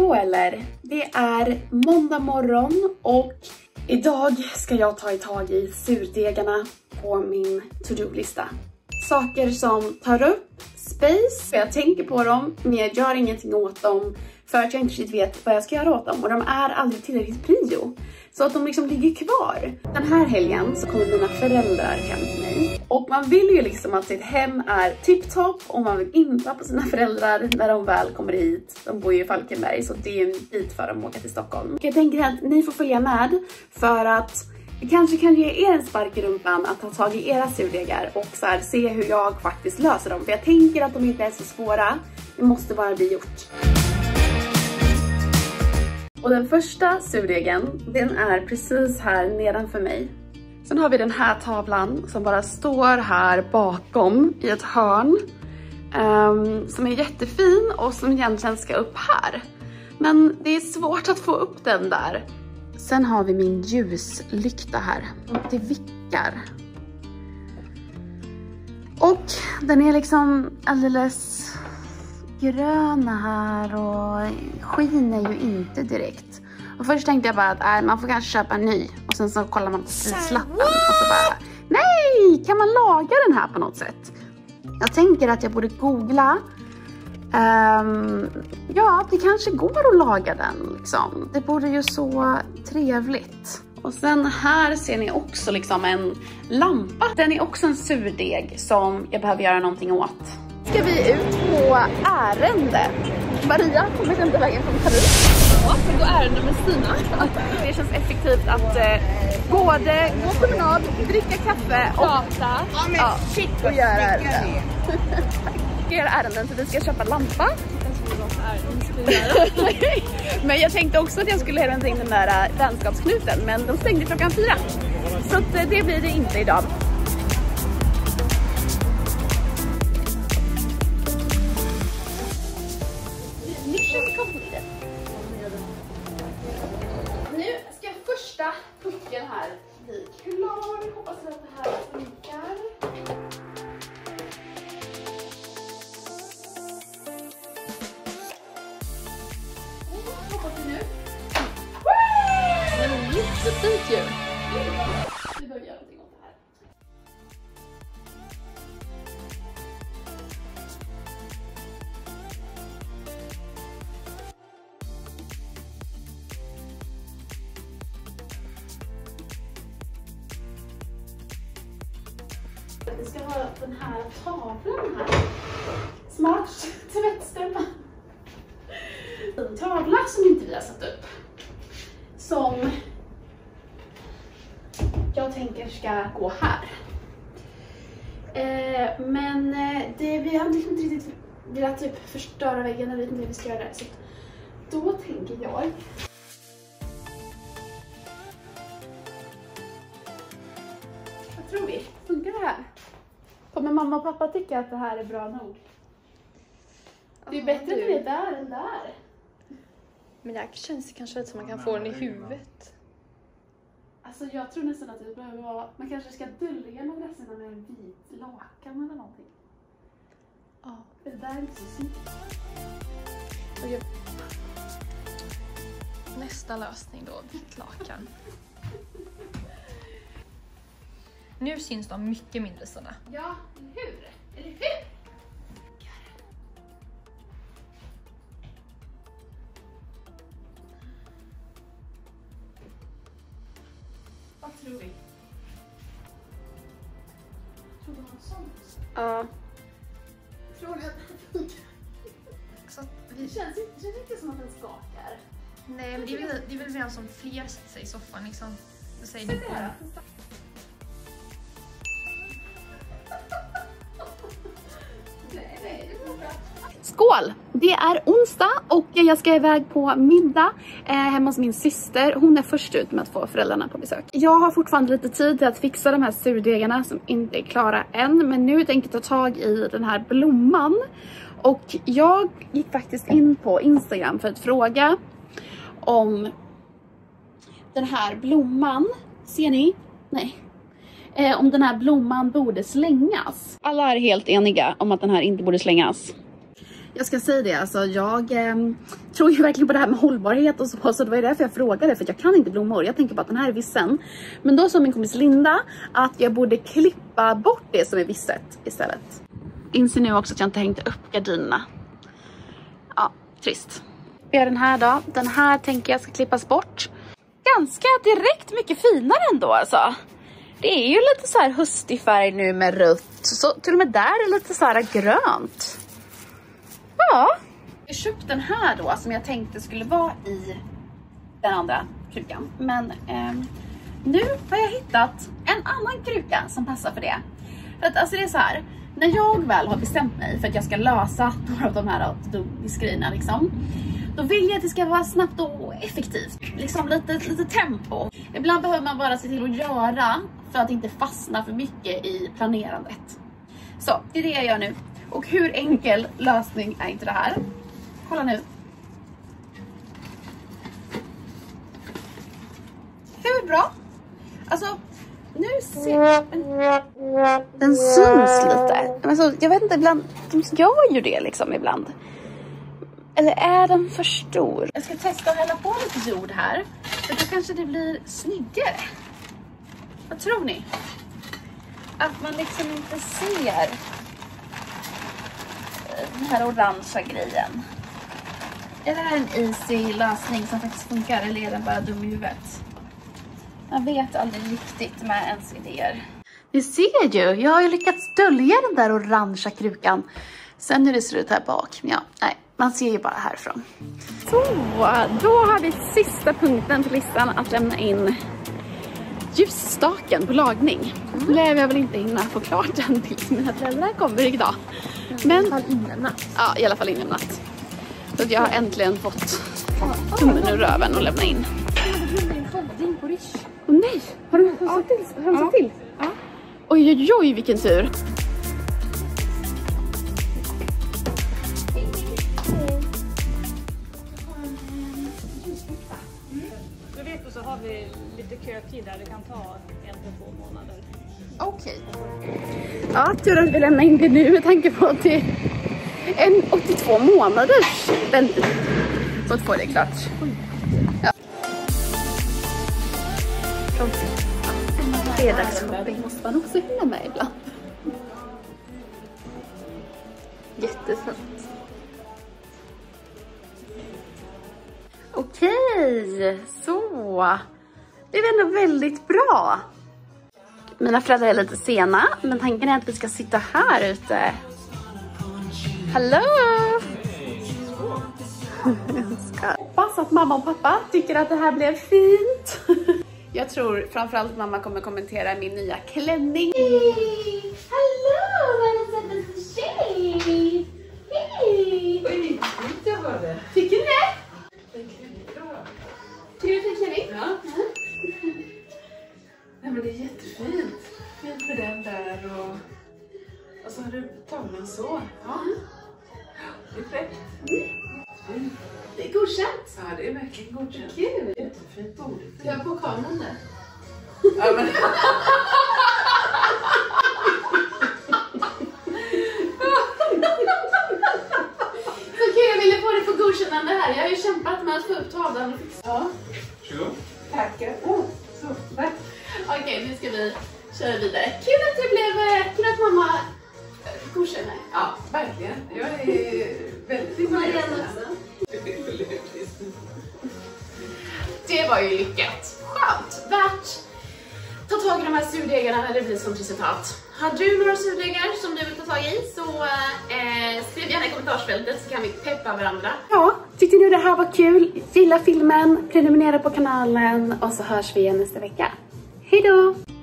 Hallå eller! Det är måndag morgon och idag ska jag ta tag i surdegarna på min to-do-lista. Saker som tar upp space, jag tänker på dem men jag gör ingenting åt dem för att jag inte riktigt vet vad jag ska göra åt dem. Och de är aldrig tillräckligt prio. Så att de liksom ligger kvar. Den här helgen så kommer mina föräldrar hem till mig. Och man vill ju liksom att sitt hem är tipptopp. Och man vill inte på sina föräldrar när de väl kommer hit. De bor ju i Falkenberg så det är en bit för dem att åka till Stockholm. Och jag tänker att ni får följa med för att det kanske kan ge er en spark i rumpan att ta tag i era surdegar. Och så här, se hur jag faktiskt löser dem. För jag tänker att de inte är så svåra. Det måste bara bli gjort. Och den första surdegen, den är precis här nedanför mig. Sen har vi den här tavlan som bara står här bakom i ett hörn. Som är jättefin och som egentligen ska upp här. Men det är svårt att få upp den där. Sen har vi min ljuslykta här. Det vickar. Och den är liksom alldeles gröna här och skiner ju inte direkt. Och först tänkte jag bara att man får kanske köpa en ny. Och sen så kollar man på prislappen och så bara, nej, kan man laga den här på något sätt? Jag tänker att jag borde googla. Ja, det kanske går att laga den liksom. Det borde ju så trevligt. Och sen här ser ni också liksom en lampa. Den är också en surdeg som jag behöver göra någonting åt. Ska vi ut på ärende. Maria kommer inte vägen från Paris. Ja, så gå ärende med Stina. Det känns effektivt att både gå promenad, dricka kaffe och och göra ärenden. Vi gör ärenden så vi ska köpa lampa. Men jag tänkte också att jag skulle hämta in den där vänskapsknuten, men de stängde klockan 4. Så att det blir det inte idag. Nu ska första pucken här bli klar. Hoppas att det här funkar. Hoppas det nu. Det är jättefint ju. Vi behöver göra någonting åt det här. Det ska vara den här tavlan här. Smart tvättstämma. En tavla som inte vi har satt upp. Som jag tänker ska gå här. Men vi har inte riktigt velat typ förstöra väggen. Jag vet inte hur vi ska göra det. Så då tänker jag. Vad tror vi? Funkar det här? Kommer mamma och pappa tycka att det här är bra nog? Det är bättre att det är där än där. Men det här känns kanske lite som man kan få den i huvudet. Alltså jag tror nästan att det behöver vara... Man kanske ska dölja madrasserna med en vit lakan eller någonting. Ja. Det där är inte så snyggt. Okay. Nästa lösning då, vitt lakan. Nu syns de mycket mindre sådana. Ja, hur? Eller hur? Vad tror vi? Tror du något sånt? Ja. Tror du att det funkar? Det känns inte som att den skakar. Nej, men det är väl redan som fler sätter sig i soffan liksom. Då säger det här. Skål! Det är onsdag och jag ska iväg på middag hemma hos min syster. Hon är först ut med att få föräldrarna på besök. Jag har fortfarande lite tid till att fixa de här surdegarna som inte är klara än. Men nu tänkte jag ta tag i den här blomman. Och jag gick faktiskt in på Instagram för att fråga om den här blomman. Ser ni? Nej. Om den här blomman borde slängas. Alla är helt eniga om att den här inte borde slängas. Jag ska säga det, alltså jag tror ju verkligen på det här med hållbarhet och så det var ju därför jag frågade, för jag kan inte blommor. Jag tänker på att den här är vissen. Men då sa min kompis Linda att jag borde klippa bort det som är visset istället. Inser nu också att jag inte hängt upp gardinerna. Ja, trist. Jag gör den här då. Den här tänker jag ska klippas bort. Ganska direkt mycket finare ändå alltså. Det är ju lite så här höstig färg nu med rött. Så till och med där är lite så här grönt. Ja. Jag köpte den här då som jag tänkte skulle vara i den andra krukan. Men nu har jag hittat en annan kruka som passar för det. För att alltså det är så här. När jag väl har bestämt mig för att jag ska lösa några av de här grejerna liksom. Då vill jag att det ska vara snabbt och effektivt. Liksom lite tempo. Ibland behöver man bara se till att göra för att inte fastna för mycket i planerandet. Så, det är det jag gör nu. Och hur enkel lösning är inte det här? Kolla nu. Hur bra? Alltså, nu ser den syns lite. Alltså, jag vet inte, ibland, de gör ju det liksom ibland. Eller är den för stor? Jag ska testa att hälla på lite jord här. För då kanske det blir snyggare. Vad tror ni? Att man liksom inte ser den här orangea grejen. Är det här en easy lösning som faktiskt funkar? Eller är den bara dum i huvudet? Man vet aldrig riktigt med ens idéer. Ni ser ju, jag har ju lyckats dölja den där orangea krukan. Sen hur det ser ut här bak. Ja, nej. Man ser ju bara härifrån. Så, då har vi sista punkten på listan att lämna in ljusstaken på lagning. Nu lär jag väl inte hinna få klart den tills mina föräldrar kommer idag. Men i alla fall inlämnat. Ja, i alla fall inlämnat. Så att jag har äntligen fått tummen ur röven och lämna in. Åh nej, har du hönsat till? Ja. Oj, oj, oj, vilken tur. Så har vi lite kötid där, det kan ta 1 till 2 månader. Okej. Ja, tur att vi lämnar in det nu med tanke på att det är en 82 månaders väntetid. Så att få det klart. Ja. Fredagsshopping måste man också hinna med ibland. Jättefint. Okej, så det är ändå väldigt bra. Mina föräldrar är lite sena, men tanken är att vi ska sitta här ute. Hallå! Hoppas att mamma och pappa tycker att det här blev fint. Jag tror framförallt att mamma kommer kommentera min nya klänning. Hej! Hallå, vad är det för tjej? Hej! Oj, jag hörde. Tycker du det? Tycker du det är klänning? Ja. Nej, men det är jättefint. Fint med den där och så har du tagit så. Ja. Det är fräckt. Mm. Det är godkänt. Ja, det är verkligen godkänt. Kul. Jättefint ord. Jag har på kameran där. Ja, men... Så kul, jag ville få det för godkännande här. Jag har ju kämpat med att få upp tavlan och fixa. Ja. Tackar. Så, tack. Okej, nu ska vi köra vidare. Kul att det blev, kul att mamma godkänner. Ja, verkligen. Jag är väldigt imponerad. Det var ju lyckat. Skönt. Värt. Ta tag i de här surdegarna när det blir som resultat. Har du några surdegar som du vill ta tag i så skriv gärna i kommentarsfältet så kan vi peppa varandra. Ja, tyckte ni det här var kul? Gilla filmen, prenumerera på kanalen och så hörs vi igen nästa vecka. Hej då!